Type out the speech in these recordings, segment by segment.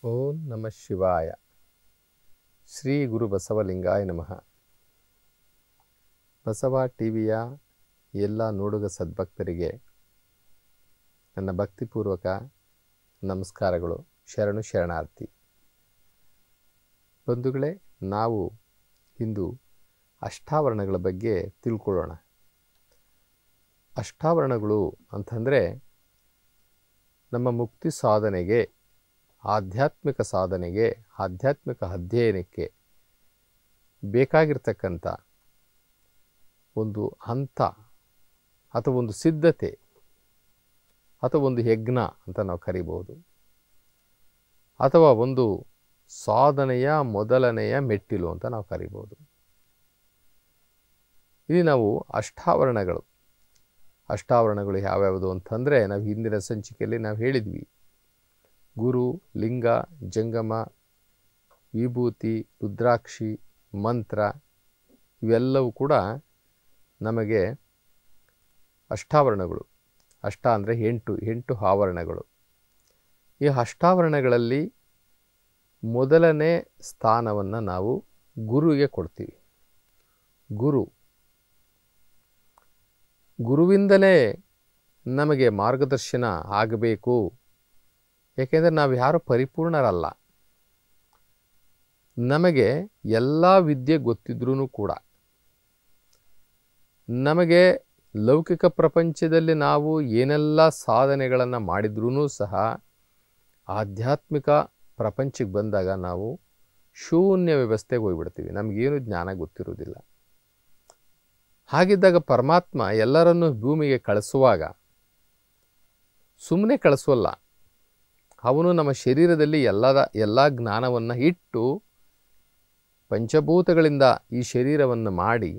ಓಂ ನಮಃ ಶಿವಾಯ. ಶ್ರೀ ಗುರು ಬಸವಲಿಂಗಾಯ ನಮಃ. ಬಸವ ಟಿವಿಯ ಎಲ್ಲ ನೋಡುಗ ಸದ್ಭಕ್ತರಿಗೆ ನನ್ನ ಭಕ್ತಿಪೂರ್ವಕ ನಮಸ್ಕಾರಗಳು. ಶರಣು ಶರಣಾರ್ಥಿ. ಬಂಧುಗಳೇ, ನಾವು ಇಂದು ಅಷ್ಟಾವರಣಗಳ ಬಗ್ಗೆ ತಿಳ್ಕೊಳ್ಳೋಣ. ಅಷ್ಟಾವರಣಗಳು ಅಂತಂದರೆ ನಮ್ಮ ಮುಕ್ತಿ ಸಾಧನೆಗೆ, ಆಧ್ಯಾತ್ಮಿಕ ಸಾಧನೆಗೆ, ಆಧ್ಯಾತ್ಮಿಕ ಅಧ್ಯಯನಕ್ಕೆ ಬೇಕಾಗಿರ್ತಕ್ಕಂಥ ಒಂದು ಹಂತ ಅಥವಾ ಒಂದು ಸಿದ್ಧತೆ ಅಥವಾ ಒಂದು ಯಜ್ಞ ಅಂತ ನಾವು ಕರಿಬಹುದು, ಅಥವಾ ಒಂದು ಸಾಧನೆಯ ಮೊದಲನೆಯ ಮೆಟ್ಟಿಲು ಅಂತ ನಾವು ಕರಿಬಹುದು. ಇಲ್ಲಿ ನಾವು ಅಷ್ಟಾವರಣಗಳು ಯಾವ್ಯಾವುದು ಅಂತಂದರೆ, ನಾವು ಹಿಂದಿನ ಸಂಚಿಕೆಯಲ್ಲಿ ನಾವು ಹೇಳಿದ್ವಿ, ಗುರು, ಲಿಂಗ, ಜಂಗಮ, ವಿಭೂತಿ, ರುದ್ರಾಕ್ಷಿ, ಮಂತ್ರ ಇವೆಲ್ಲವೂ ಕೂಡ ನಮಗೆ ಅಷ್ಟಾವರಣಗಳು. ಅಷ್ಟ ಅಂದರೆ ಎಂಟು ಆವರಣಗಳು. ಈ ಅಷ್ಟಾವರಣಗಳಲ್ಲಿ ಮೊದಲನೇ ಸ್ಥಾನವನ್ನು ನಾವು ಗುರುವಿಗೆ ಕೊಡ್ತೀವಿ. ಗುರುವಿಂದಲೇ ನಮಗೆ ಮಾರ್ಗದರ್ಶನ ಆಗಬೇಕು. ಏಕೆಂದರೆ ನಾವು ಯಾರು ಪರಿಪೂರ್ಣರಲ್ಲ. ನಮಗೆ ಎಲ್ಲ ವಿದ್ಯೆ ಗೊತ್ತಿದ್ರೂ ಕೂಡ, ನಮಗೆ ಲೌಕಿಕ ಪ್ರಪಂಚದಲ್ಲಿ ನಾವು ಏನೆಲ್ಲ ಸಾಧನೆಗಳನ್ನು ಮಾಡಿದ್ರೂ ಸಹ ಆಧ್ಯಾತ್ಮಿಕ ಪ್ರಪಂಚಕ್ಕೆ ಬಂದಾಗ ನಾವು ಶೂನ್ಯ ವ್ಯವಸ್ಥೆಗೆ ಹೋಗ್ಬಿಡ್ತೀವಿ. ನಮಗೇನು ಜ್ಞಾನ ಗೊತ್ತಿರೋದಿಲ್ಲ. ಹಾಗಿದ್ದಾಗ ಪರಮಾತ್ಮ ಎಲ್ಲರನ್ನೂ ಭೂಮಿಗೆ ಕಳಿಸುವಾಗ ಸುಮ್ಮನೆ ಕಳಿಸೋಲ್ಲ. ಅವನು ನಮ್ಮ ಶರೀರದಲ್ಲಿ ಎಲ್ಲ ಜ್ಞಾನವನ್ನು ಇಟ್ಟು ಪಂಚಭೂತಗಳಿಂದ ಈ ಶರೀರವನ್ನು ಮಾಡಿ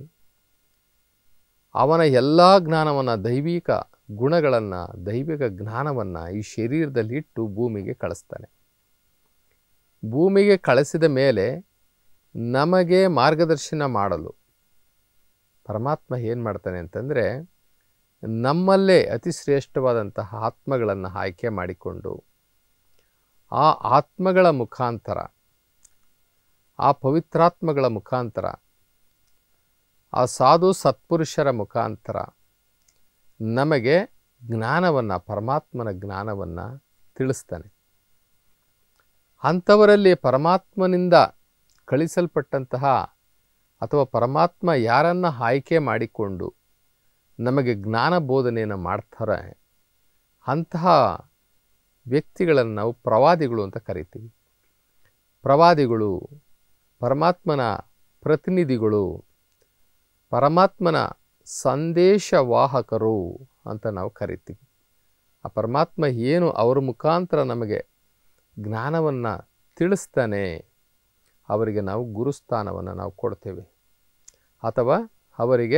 ಅವನ ಎಲ್ಲ ಜ್ಞಾನವನ್ನು, ದೈವಿಕ ಗುಣಗಳನ್ನು, ದೈವಿಕ ಜ್ಞಾನವನ್ನು ಈ ಶರೀರದಲ್ಲಿ ಇಟ್ಟು ಭೂಮಿಗೆ ಕಳಿಸ್ತಾನೆ. ಭೂಮಿಗೆ ಕಳಿಸಿದ ಮೇಲೆ ನಮಗೆ ಮಾರ್ಗದರ್ಶನ ಮಾಡಲು ಪರಮಾತ್ಮ ಏನು ಮಾಡ್ತಾನೆ ಅಂತಂದರೆ, ನಮ್ಮಲ್ಲೇ ಅತಿ ಶ್ರೇಷ್ಠವಾದಂತಹ ಆತ್ಮಗಳನ್ನು ಆಯ್ಕೆ ಮಾಡಿಕೊಂಡು ಆ ಆತ್ಮಗಳ ಮುಖಾಂತರ, ಆ ಪವಿತ್ರಾತ್ಮಗಳ ಮುಖಾಂತರ, ಆ ಸಾಧು ಸತ್ಪುರುಷರ ಮುಖಾಂತರ ನಮಗೆ ಜ್ಞಾನವನ್ನು, ಪರಮಾತ್ಮನ ಜ್ಞಾನವನ್ನು ತಿಳಿಸ್ತಾನೆ. ಅಂಥವರಲ್ಲಿ ಪರಮಾತ್ಮನಿಂದ ಕಳಿಸಲ್ಪಟ್ಟಂತಹ ಅಥವಾ ಪರಮಾತ್ಮ ಯಾರನ್ನು ಆಯ್ಕೆ ಮಾಡಿಕೊಂಡು ನಮಗೆ ಜ್ಞಾನ ಬೋಧನೆಯನ್ನು ಮಾಡ್ತಾರೆ, ಅಂತಹ ವ್ಯಕ್ತಿಗಳನ್ನು ನಾವು ಪ್ರವಾದಿಗಳು ಅಂತ ಕರಿತೀವಿ. ಪ್ರವಾದಿಗಳು ಪರಮಾತ್ಮನ ಪ್ರತಿನಿಧಿಗಳು, ಪರಮಾತ್ಮನ ಸಂದೇಶವಾಹಕರು ಅಂತ ನಾವು ಕರಿತೀವಿ. ಆ ಪರಮಾತ್ಮ ಏನು ಅವರ ಮುಖಾಂತರ ನಮಗೆ ಜ್ಞಾನವನ್ನು ತಿಳಿಸ್ತಾನೆ, ಅವರಿಗೆ ನಾವು ಗುರುಸ್ಥಾನವನ್ನು ನಾವು ಕೊಡ್ತೇವೆ, ಅಥವಾ ಅವರಿಗೆ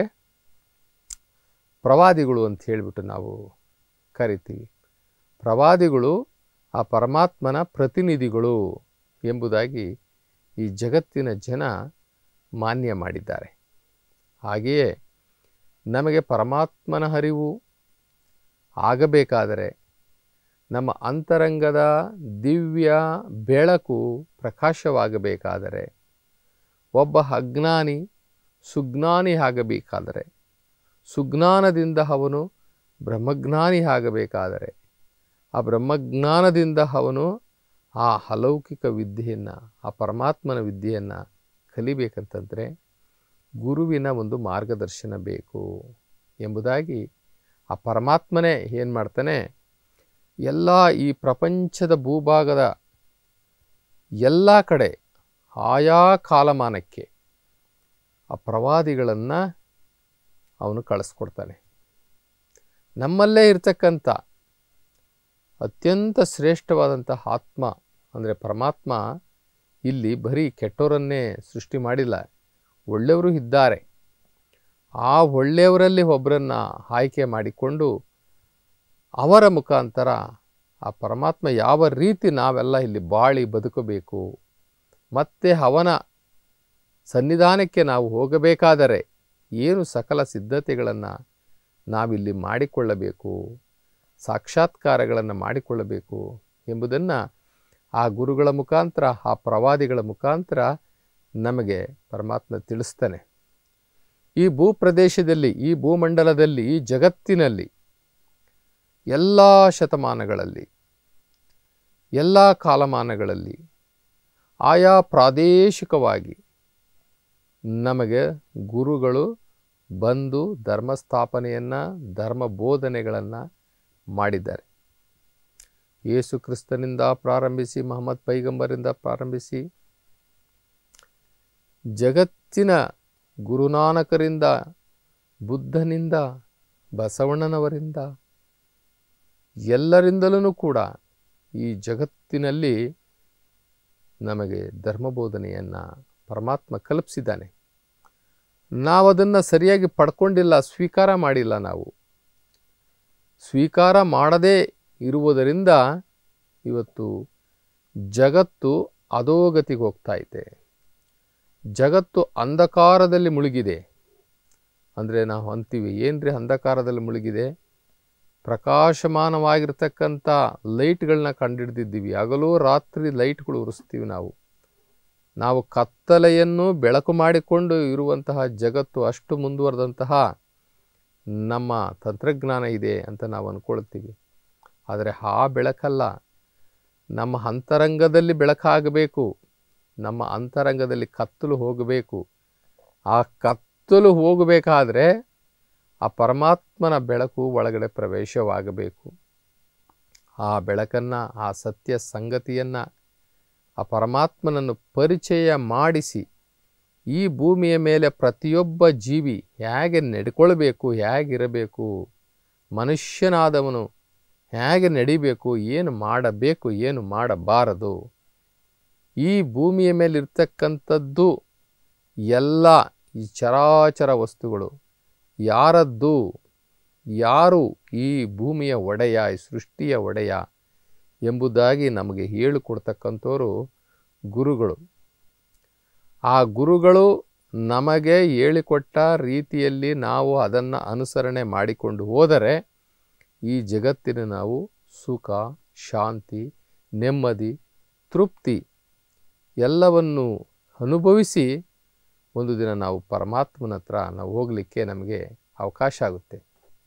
ಪ್ರವಾದಿಗಳು ಅಂತ ಹೇಳಿಬಿಟ್ಟು ನಾವು ಕರಿತೀವಿ. ಪ್ರವಾದಿಗಳು ಆ ಪರಮಾತ್ಮನ ಪ್ರತಿನಿಧಿಗಳು ಎಂಬುದಾಗಿ ಈ ಜಗತ್ತಿನ ಜನ ಮಾನ್ಯ ಮಾಡಿದ್ದಾರೆ. ಹಾಗೆಯೇ ನಮಗೆ ಪರಮಾತ್ಮನ ಅರಿವು ಆಗಬೇಕಾದರೆ, ನಮ್ಮ ಅಂತರಂಗದ ದಿವ್ಯ ಬೆಳಕು ಪ್ರಕಾಶವಾಗಬೇಕಾದರೆ, ಒಬ್ಬ ಅಜ್ಞಾನಿ ಸುಜ್ಞಾನಿ ಆಗಬೇಕಾದರೆ, ಸುಜ್ಞಾನದಿಂದ ಅವನು ಬ್ರಹ್ಮಜ್ಞಾನಿ ಆಗಬೇಕಾದರೆ, ಆ ಬ್ರಹ್ಮಜ್ಞಾನದಿಂದ ಅವನು ಆ ಅಲೌಕಿಕ ವಿದ್ಯೆಯನ್ನು, ಆ ಪರಮಾತ್ಮನ ವಿದ್ಯೆಯನ್ನು ಕಲಿಬೇಕಂತಂದರೆ ಗುರುವಿನ ಒಂದು ಮಾರ್ಗದರ್ಶನ ಬೇಕು ಎಂಬುದಾಗಿ ಆ ಪರಮಾತ್ಮನೇ ಏನು ಮಾಡ್ತಾನೆ, ಎಲ್ಲ ಈ ಪ್ರಪಂಚದ ಭೂಭಾಗದ ಎಲ್ಲ ಕಡೆ ಆಯಾ ಕಾಲಮಾನಕ್ಕೆ ಆ ಪ್ರವಾದಿಗಳನ್ನು ಅವನು ಕಳಿಸ್ಕೊಡ್ತಾನೆ. ನಮ್ಮಲ್ಲೇ ಇರ್ತಕ್ಕಂಥ ಅತ್ಯಂತ ಶ್ರೇಷ್ಠವಾದಂಥ ಆತ್ಮ ಅಂದರೆ ಪರಮಾತ್ಮ ಇಲ್ಲಿ ಬರೀ ಕೆಟ್ಟವರನ್ನೇ ಸೃಷ್ಟಿ ಮಾಡಿಲ್ಲ, ಒಳ್ಳೆಯವರು ಇದ್ದಾರೆ. ಆ ಒಳ್ಳೆಯವರಲ್ಲಿ ಒಬ್ಬರನ್ನು ಆಯ್ಕೆ ಮಾಡಿಕೊಂಡು ಅವರ ಮುಖಾಂತರ ಆ ಪರಮಾತ್ಮ ಯಾವ ರೀತಿ ನಾವೆಲ್ಲ ಇಲ್ಲಿ ಬಾಳಿ ಬದುಕಬೇಕು, ಮತ್ತು ಅವನ ಸನ್ನಿಧಾನಕ್ಕೆ ನಾವು ಹೋಗಬೇಕಾದರೆ ಏನು ಸಕಲ ಸಿದ್ಧತೆಗಳನ್ನು ನಾವಿಲ್ಲಿ ಮಾಡಿಕೊಳ್ಳಬೇಕು, ಸಾಕ್ಷಾತ್ಕಾರಗಳನ್ನು ಮಾಡಿಕೊಳ್ಳಬೇಕು ಎಂಬುದನ್ನು ಆ ಗುರುಗಳ ಮುಖಾಂತರ, ಆ ಪ್ರವಾದಿಗಳ ಮುಖಾಂತರ ನಮಗೆ ಪರಮಾತ್ಮ ತಿಳಿಸ್ತಾನೆ. ಈ ಭೂಪ್ರದೇಶದಲ್ಲಿ, ಈ ಭೂಮಂಡಲದಲ್ಲಿ, ಈ ಜಗತ್ತಿನಲ್ಲಿ ಎಲ್ಲ ಶತಮಾನಗಳಲ್ಲಿ, ಎಲ್ಲ ಕಾಲಮಾನಗಳಲ್ಲಿ ಆಯಾ ಪ್ರಾದೇಶಿಕವಾಗಿ ನಮಗೆ ಗುರುಗಳು ಬಂದು ಧರ್ಮ ಸ್ಥಾಪನೆಯನ್ನು, ಧರ್ಮ ಬೋಧನೆಗಳನ್ನು ಮಾಡಿದ್ದಾರೆ. ಯೇಸು ಕ್ರಿಸ್ತನಿಂದ ಪ್ರಾರಂಭಿಸಿ, ಮಹಮ್ಮದ್ ಪೈಗಂಬರಿಂದ ಪ್ರಾರಂಭಿಸಿ, ಜಗತ್ತಿನ ಗುರುನಾನಕರಿಂದ, ಬುದ್ಧನಿಂದ, ಬಸವಣ್ಣನವರಿಂದ, ಎಲ್ಲರಿಂದಲೂ ಕೂಡ ಈ ಜಗತ್ತಿನಲ್ಲಿ ನಮಗೆ ಧರ್ಮಬೋಧನೆಯನ್ನು ಪರಮಾತ್ಮ ಕಲ್ಪಿಸಿದ್ದಾನೆ. ನಾವದನ್ನು ಸರಿಯಾಗಿ ಪಡ್ಕೊಂಡಿಲ್ಲ, ಸ್ವೀಕಾರ ಮಾಡಿಲ್ಲ. ನಾವು ಸ್ವೀಕಾರ ಮಾಡದೇ ಇರುವುದರಿಂದ ಇವತ್ತು ಜಗತ್ತು ಅಧೋಗತಿಗೆ ಹೋಗ್ತಾ ಇದೆ. ಜಗತ್ತು ಅಂಧಕಾರದಲ್ಲಿ ಮುಳುಗಿದೆ. ಅಂದರೆ ನಾವು ಅಂತೀವಿ, ಏನ್ರಿ ಅಂಧಕಾರದಲ್ಲಿ ಮುಳುಗಿದೆ? ಪ್ರಕಾಶಮಾನವಾಗಿರ್ತಕ್ಕಂಥ ಲೈಟ್ಗಳನ್ನ ಕಂಡುಹಿಡ್ದಿದ್ದೀವಿ. ಹಗಲು ರಾತ್ರಿ ಲೈಟ್ಗಳು ಉರಿಸ್ತೀವಿ. ನಾವು ಕತ್ತಲೆಯನ್ನು ಬೆಳಕು ಮಾಡಿಕೊಂಡು ಇರುವಂತಹ ಜಗತ್ತು, ಅಷ್ಟು ಮುಂದುವರೆದಂತಹ ನಮ್ಮ ತಂತ್ರಜ್ಞಾನ ಇದೆ ಅಂತ ನಾವು ಅಂದ್ಕೊಳ್ತೀವಿ. ಆದರೆ ಆ ಬೆಳಕಲ್ಲ, ನಮ್ಮ ಅಂತರಂಗದಲ್ಲಿ ಬೆಳಕಾಗಬೇಕು. ನಮ್ಮ ಅಂತರಂಗದಲ್ಲಿ ಕತ್ತಲು ಹೋಗಬೇಕು. ಆ ಕತ್ತಲು ಹೋಗಬೇಕಾದ್ರೆ ಆ ಪರಮಾತ್ಮನ ಬೆಳಕು ಒಳಗಡೆ ಪ್ರವೇಶವಾಗಬೇಕು. ಆ ಬೆಳಕನ್ನು, ಆ ಸತ್ಯ ಸಂಗತಿಯನ್ನು, ಆ ಪರಮಾತ್ಮನನ್ನು ಪರಿಚಯ ಮಾಡಿಸಿ ಈ ಭೂಮಿಯ ಮೇಲೆ ಪ್ರತಿಯೊಬ್ಬ ಜೀವಿ ಹೇಗೆ ನಡ್ಕೊಳ್ಬೇಕು, ಹೇಗಿರಬೇಕು, ಮನುಷ್ಯನಾದವನು ಹೇಗೆ ನಡಿಬೇಕು, ಏನು ಮಾಡಬೇಕು, ಏನು ಮಾಡಬಾರದು, ಈ ಭೂಮಿಯ ಮೇಲಿರ್ತಕ್ಕಂಥದ್ದು ಎಲ್ಲ ಈ ಚರಾಚರ ವಸ್ತುಗಳು ಯಾರದ್ದು, ಯಾರು ಈ ಭೂಮಿಯ ಒಡೆಯ, ಈ ಸೃಷ್ಟಿಯ ಒಡೆಯ ಎಂಬುದಾಗಿ ನಮಗೆ ಹೇಳಿಕೊಡ್ತಕ್ಕಂಥವರು ಗುರುಗಳು. ಆ ಗುರುಗಳು ನಮಗೆ ಹೇಳಿಕೊಟ್ಟ ರೀತಿಯಲ್ಲಿ ನಾವು ಅದನ್ನು ಅನುಸರಣೆ ಮಾಡಿಕೊಂಡು ಹೋದರೆ ಈ ಜಗತ್ತಿನ ನಾವು ಸುಖ, ಶಾಂತಿ, ನೆಮ್ಮದಿ, ತೃಪ್ತಿ ಎಲ್ಲವನ್ನು ಅನುಭವಿಸಿ ಒಂದು ದಿನ ನಾವು ಪರಮಾತ್ಮನ ಹತ್ರ ನಾವು ಹೋಗಲಿಕ್ಕೆ ನಮಗೆ ಅವಕಾಶ ಆಗುತ್ತೆ.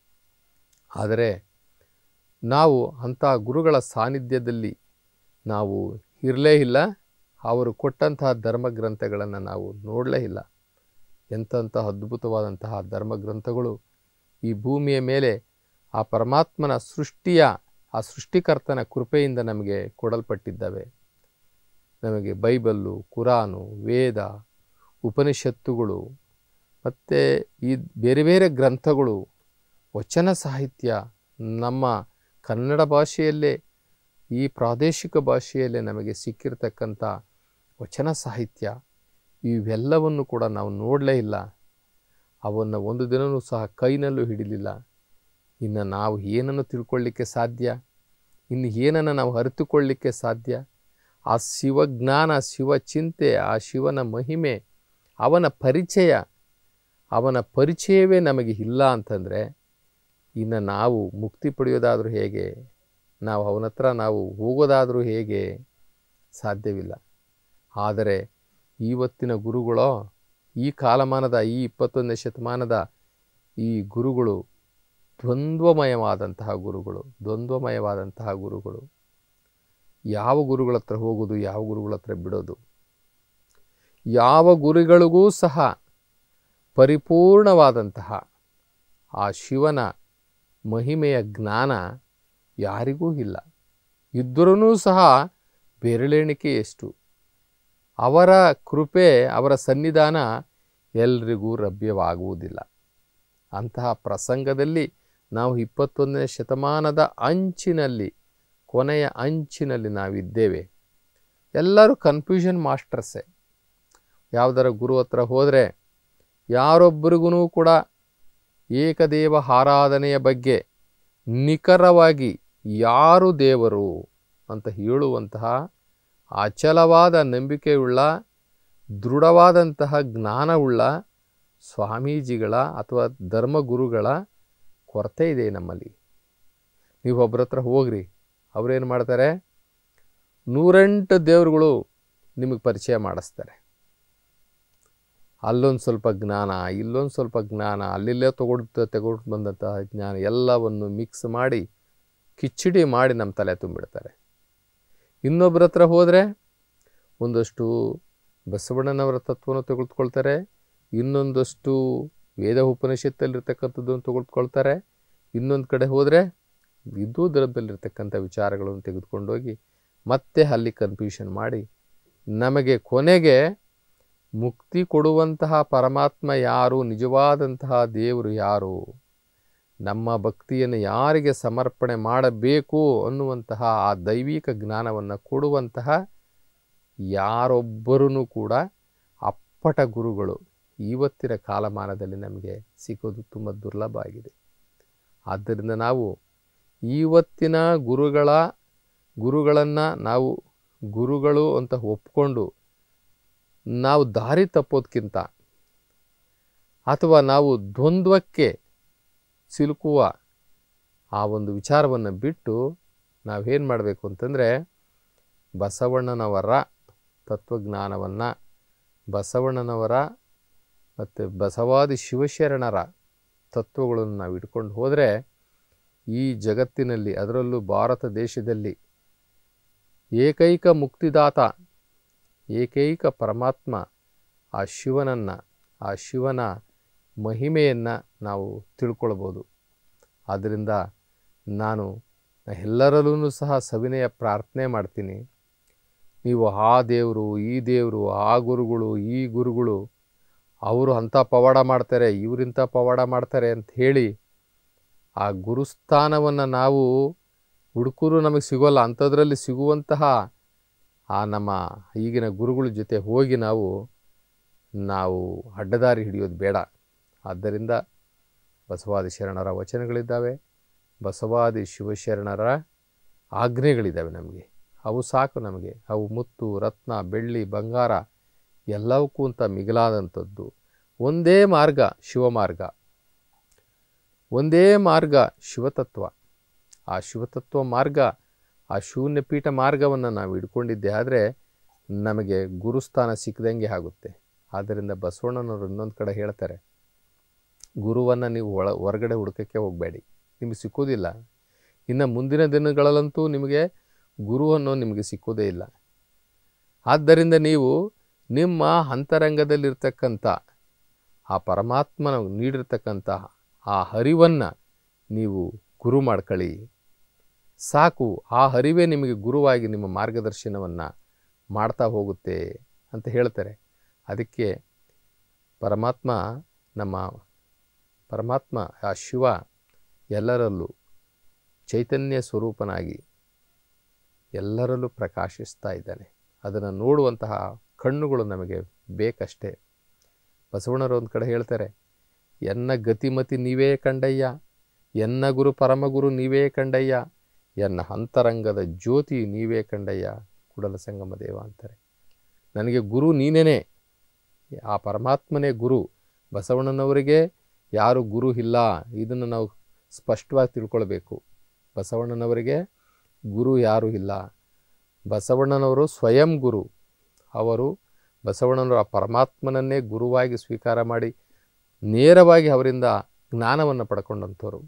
ಆದರೆ ನಾವು ಅಂಥ ಗುರುಗಳ ಸಾನ್ನಿಧ್ಯದಲ್ಲಿ ನಾವು ಇರಲೇ ಇಲ್ಲ. ಅವರು ಕೊಟ್ಟಂತಹ ಧರ್ಮಗ್ರಂಥಗಳನ್ನು ನಾವು ನೋಡಲೇ ಇಲ್ಲ. ಎಂತಹ ಅದ್ಭುತವಾದಂತಹ ಧರ್ಮಗ್ರಂಥಗಳು ಈ ಭೂಮಿಯ ಮೇಲೆ ಆ ಪರಮಾತ್ಮನ ಸೃಷ್ಟಿಯ, ಆ ಸೃಷ್ಟಿಕರ್ತನ ಕೃಪೆಯಿಂದ ನಮಗೆ ಕೊಡಲ್ಪಟ್ಟಿದ್ದಾವೆ. ನಮಗೆ ಬೈಬಲ್ಲು, ಕುರಾನು, ವೇದ, ಉಪನಿಷತ್ತುಗಳು ಮತ್ತು ಈ ಬೇರೆ ಬೇರೆ ಗ್ರಂಥಗಳು, ವಚನ ಸಾಹಿತ್ಯ, ನಮ್ಮ ಕನ್ನಡ ಭಾಷೆಯಲ್ಲೇ, ಈ ಪ್ರಾದೇಶಿಕ ಭಾಷೆಯಲ್ಲೇ ನಮಗೆ ಸಿಕ್ಕಿರ್ತಕ್ಕಂಥ ವಚನ ಸಾಹಿತ್ಯ, ಇವೆಲ್ಲವನ್ನು ಕೂಡ ನಾವು ನೋಡಲೇ ಇಲ್ಲ. ಅವನ್ನು ಒಂದು ದಿನವೂ ಸಹ ಕೈನಲ್ಲೂ ಹಿಡಿಲಿಲ್ಲ. ಇನ್ನು ನಾವು ಏನನ್ನು ತಿಳ್ಕೊಳ್ಳಿಕ್ಕೆ ಸಾಧ್ಯ? ಇನ್ನು ಏನನ್ನು ನಾವು ಅರಿತುಕೊಳ್ಳಿಕ್ಕೆ ಸಾಧ್ಯ? ಆ ಶಿವಜ್ಞಾನ, ಶಿವಚಿಂತೆ, ಆ ಶಿವನ ಮಹಿಮೆ, ಅವನ ಪರಿಚಯವೇ ನಮಗೆ ಇಲ್ಲ ಅಂತಂದರೆ ಇನ್ನು ನಾವು ಮುಕ್ತಿ ಪಡೆಯೋದಾದರೂ ಹೇಗೆ? ನಾವು ಅವನ ಹತ್ರ ನಾವು ಹೋಗೋದಾದರೂ ಹೇಗೆ? ಸಾಧ್ಯವಿಲ್ಲ. ಆದರೆ ಇವತ್ತಿನ ಗುರುಗಳೋ, ಈ ಕಾಲಮಾನದ, ಈ 21ನೇ ಶತಮಾನದ ಈ ಗುರುಗಳು ದ್ವಂದ್ವಮಯವಾದಂತಹ ಗುರುಗಳು. ಯಾವ ಗುರುಗಳ ಹತ್ರ ಹೋಗೋದು, ಯಾವ ಗುರುಗಳ ಹತ್ರ ಬಿಡೋದು? ಯಾವ ಗುರುಗಳಿಗೂ ಸಹ ಪರಿಪೂರ್ಣವಾದಂತಹ ಆ ಶಿವನ ಮಹಿಮೆಯ ಜ್ಞಾನ ಯಾರಿಗೂ ಇಲ್ಲ. ಇದ್ದರೂ ಸಹ ಬೆರಳೆಣಿಕೆಯಷ್ಟು. ಅವರ ಕೃಪೆ, ಅವರ ಸನ್ನಿಧಾನ ಎಲ್ರಿಗೂ ಲಭ್ಯವಾಗುವುದಿಲ್ಲ. ಅಂತಹ ಪ್ರಸಂಗದಲ್ಲಿ ನಾವು 21ನೇ ಶತಮಾನದ ಅಂಚಿನಲ್ಲಿ, ಕೊನೆಯ ಅಂಚಿನಲ್ಲಿ ನಾವಿದ್ದೇವೆ. ಎಲ್ಲರೂ ಕನ್ಫ್ಯೂಷನ್ ಮಾಸ್ಟರ್ಸೇ. ಯಾವುದರ ಗುರು ಹತ್ರ ಹೋದರೆ ಯಾರೊಬ್ಬರಿಗೂ ಕೂಡ ಏಕದೇವ ಆರಾಧನೆಯ ಬಗ್ಗೆ ನಿಖರವಾಗಿ ಯಾರು ದೇವರು ಅಂತ ಹೇಳುವಂತಹ ಅಚಲವಾದ ನಂಬಿಕೆಯುಳ್ಳ, ದೃಢವಾದಂತಹ ಜ್ಞಾನವುಳ್ಳ ಸ್ವಾಮೀಜಿಗಳ ಅಥವಾ ಧರ್ಮಗುರುಗಳ ಕೊರತೆ ಇದೆ ನಮ್ಮಲ್ಲಿ. ನೀವು ಒಬ್ಬರ ಹತ್ರ ಹೋಗ್ರಿ, ಅವರೇನು ಮಾಡ್ತಾರೆ? 108 ದೇವರುಗಳು ನಿಮಗೆ ಪರಿಚಯ ಮಾಡಿಸ್ತಾರೆ. ಅಲ್ಲೊಂದು ಸ್ವಲ್ಪ ಜ್ಞಾನ, ಇಲ್ಲೊಂದು ಸ್ವಲ್ಪ ಜ್ಞಾನ, ಅಲ್ಲಿಲ್ಲೇ ತೆಗೆದು ಬಂದಂತಹ ಜ್ಞಾನ ಎಲ್ಲವನ್ನು ಮಿಕ್ಸ್ ಮಾಡಿ ಕಿಚಡಿ ಮಾಡಿ ನಮ್ಮ ತಲೆ ತುಂಬಿಡ್ತಾರೆ. ಇನ್ನೊಬ್ಬರ ಹತ್ರ ಹೋದರೆ ಒಂದಷ್ಟು ಬಸವಣ್ಣನವರ ತತ್ವವನ್ನು ತೆಗೆದುಕೊಳ್ತಾರೆ, ಇನ್ನೊಂದಷ್ಟು ವೇದ ಉಪನಿಷತ್ತಲ್ಲಿರ್ತಕ್ಕಂಥದ್ದನ್ನು ತೆಗೆದುಕೊಳ್ತಾರೆ. ಇನ್ನೊಂದು ಕಡೆ ಹೋದರೆ ವಿದ್ಯುದರದಲ್ಲಿರ್ತಕ್ಕಂಥ ವಿಚಾರಗಳನ್ನು ತೆಗೆದುಕೊಂಡೋಗಿ ಮತ್ತೆ ಅಲ್ಲಿ ಕನ್ಫ್ಯೂಷನ್ ಮಾಡಿ ನಮಗೆ ಕೊನೆಗೆ ಮುಕ್ತಿ ಕೊಡುವಂತಹ ಪರಮಾತ್ಮ ಯಾರು, ನಿಜವಾದಂತಹ ದೇವರು ಯಾರು, ನಮ್ಮ ಭಕ್ತಿಯನ್ನು ಯಾರಿಗೆ ಸಮರ್ಪಣೆ ಮಾಡಬೇಕು ಅನ್ನುವಂತಹ ಆ ದೈವಿಕ ಜ್ಞಾನವನ್ನು ಕೊಡುವಂತಹ ಯಾರೊಬ್ಬರೂ ಕೂಡ ಅಪ್ಪಟ ಗುರುಗಳು ಇವತ್ತಿನ ಕಾಲಮಾನದಲ್ಲಿ ನಮಗೆ ಸಿಗೋದು ತುಂಬ ದುರ್ಲಭ ಆಗಿದೆ. ಆದ್ದರಿಂದ ನಾವು ಇವತ್ತಿನ ಗುರುಗಳನ್ನು ನಾವು ಗುರುಗಳು ಅಂತ ಒಪ್ಕೊಂಡು ನಾವು ದಾರಿ ತಪ್ಪೋದಕ್ಕಿಂತ ಅಥವಾ ನಾವು ದ್ವಂದ್ವಕ್ಕೆ ಸಿಲುಕುವ ಆ ಒಂದು ವಿಚಾರವನ್ನು ಬಿಟ್ಟು ನಾವೇನು ಮಾಡಬೇಕು ಅಂತಂದರೆ ಬಸವಣ್ಣನವರ ತತ್ವಜ್ಞಾನವನ್ನು, ಬಸವಣ್ಣನವರ ಮತ್ತು ಬಸವಾದಿ ಶಿವಶರಣರ ತತ್ವಗಳನ್ನು ನಾವು ಇಟ್ಕೊಂಡು ಹೋದರೆ ಈ ಜಗತ್ತಿನಲ್ಲಿ, ಅದರಲ್ಲೂ ಭಾರತ ದೇಶದಲ್ಲಿ ಏಕೈಕ ಮುಕ್ತಿದಾತ, ಏಕೈಕ ಪರಮಾತ್ಮ ಆ ಶಿವನನ್ನು, ಆ ಶಿವನ ಮಹಿಮೆಯನ್ನು ನಾವು ತಿಳ್ಕೊಳ್ಬೋದು. ಆದ್ದರಿಂದ ನಾನು ಎಲ್ಲರಲ್ಲೂ ಸಹ ಸವಿನಯ ಪ್ರಾರ್ಥನೆ ಮಾಡ್ತೀನಿ, ನೀವು ಆ ದೇವರು, ಈ ದೇವರು, ಆ ಗುರುಗಳು, ಈ ಗುರುಗಳು, ಅವರು ಅಂಥ ಪವಾಡ ಮಾಡ್ತಾರೆ, ಇವರಿಂಥ ಪವಾಡ ಮಾಡ್ತಾರೆ ಅಂತ ಹೇಳಿ ಆ ಗುರುಸ್ಥಾನವನ್ನು ನಾವು ಹುಡುಕರು ನಮಗೆ ಸಿಗೋಲ್ಲ. ಅಂಥದ್ರಲ್ಲಿ ಸಿಗುವಂತಹ ಆ ನಮ್ಮ ಈಗಿನ ಗುರುಗಳ ಜೊತೆ ಹೋಗಿ ನಾವು ಅಡ್ಡದಾರಿ ಹಿಡಿಯೋದು ಬೇಡ. ಆದ್ದರಿಂದ ಬಸವಾದಿ ಶರಣರ ವಚನಗಳಿದ್ದಾವೆ, ಬಸವಾದಿ ಶಿವಶರಣರ ಆಜ್ಞೆಗಳಿದ್ದಾವೆ. ನಮಗೆ ಅವು ಸಾಕು. ನಮಗೆ ಅವು ಮುತ್ತು, ರತ್ನ, ಬೆಳ್ಳಿ, ಬಂಗಾರ ಎಲ್ಲವಕ್ಕೂ ಅಂತ ಮಿಗಿಲಾದಂಥದ್ದು. ಒಂದೇ ಮಾರ್ಗ ಶಿವಮಾರ್ಗ, ಒಂದೇ ಮಾರ್ಗ ಶಿವತತ್ವ. ಆ ಶಿವತತ್ವ ಮಾರ್ಗ, ಆ ಶೂನ್ಯಪೀಠ ಮಾರ್ಗವನ್ನು ನಾವು ಹಿಡ್ಕೊಂಡಿದ್ದೆ ಆದರೆ ನಮಗೆ ಗುರುಸ್ಥಾನ ಸಿಕ್ಕದಂಗೆ ಆಗುತ್ತೆ. ಆದ್ದರಿಂದ ಬಸವಣ್ಣನವರು ಇನ್ನೊಂದು ಕಡೆ ಹೇಳ್ತಾರೆ, ಗುರುವನ್ನು ನೀವು ಹೊರಗಡೆ ಹುಡುಕಕ್ಕೆ ಹೋಗಬೇಡಿ, ನಿಮಗೆ ಸಿಕ್ಕೋದಿಲ್ಲ. ಇನ್ನು ಮುಂದಿನ ದಿನಗಳಲ್ಲಂತೂ ನಿಮಗೆ ಗುರುವನ್ನು ನಿಮಗೆ ಸಿಕ್ಕೋದೇ ಇಲ್ಲ. ಆದ್ದರಿಂದ ನೀವು ನಿಮ್ಮ ಅಂತರಂಗದಲ್ಲಿರ್ತಕ್ಕಂಥ ಆ ಪರಮಾತ್ಮನ ನೀಡಿರ್ತಕ್ಕಂಥ ಆ ಅರಿವನ್ನು ನೀವು ಗುರು ಮಾಡ್ಕೊಳ್ಳಿ, ಸಾಕು. ಆ ಅರಿವೇ ನಿಮಗೆ ಗುರುವಾಗಿ ನಿಮ್ಮ ಮಾರ್ಗದರ್ಶನವನ್ನು ಮಾಡ್ತಾ ಹೋಗುತ್ತೆ ಅಂತ ಹೇಳ್ತಾರೆ. ಅದಕ್ಕೆ ಪರಮಾತ್ಮ, ನಮ್ಮ ಪರಮಾತ್ಮ ಆ ಶಿವ ಎಲ್ಲರಲ್ಲೂ ಚೈತನ್ಯ ಸ್ವರೂಪನಾಗಿ ಎಲ್ಲರಲ್ಲೂ ಪ್ರಕಾಶಿಸ್ತಾ ಇದ್ದಾನೆ. ಅದನ್ನು ನೋಡುವಂತಹ ಕಣ್ಣುಗಳು ನಮಗೆ ಬೇಕಷ್ಟೇ. ಬಸವಣ್ಣರು ಒಂದು ಕಡೆ ಹೇಳ್ತಾರೆ, ಎನ್ನ ಗತಿಮತಿ ನೀವೇ ಕಂಡಯ್ಯ, ಎನ್ನ ಗುರು ಪರಮಗುರು ನೀವೇ ಕಂಡಯ್ಯ, ಎನ್ನ ಅಂತರಂಗದ ಜ್ಯೋತಿ ನೀವೇ ಕಂಡಯ್ಯ ಕೂಡಲ ಸಂಗಮ ದೇವ ಅಂತಾರೆ. ನನಗೆ ಗುರು ನೀನೇನೆ, ಆ ಪರಮಾತ್ಮನೇ ಗುರು. ಬಸವಣ್ಣನವರಿಗೆ ಯಾರು ಗುರು ಇಲ್ಲ, ಇದನ್ನು ನಾವು ಸ್ಪಷ್ಟವಾಗಿ ತಿಳ್ಕೊಳ್ಬೇಕು. ಬಸವಣ್ಣನವರಿಗೆ ಗುರು ಯಾರೂ ಇಲ್ಲ. ಬಸವಣ್ಣನವರು ಸ್ವಯಂ ಗುರು. ಅವರು ಬಸವಣ್ಣನವರು ಆ ಪರಮಾತ್ಮನನ್ನೇ ಗುರುವಾಗಿ ಸ್ವೀಕಾರ ಮಾಡಿ ನೇರವಾಗಿ ಅವರಿಂದ ಜ್ಞಾನವನ್ನು ಪಡ್ಕೊಂಡಂಥವ್ರು.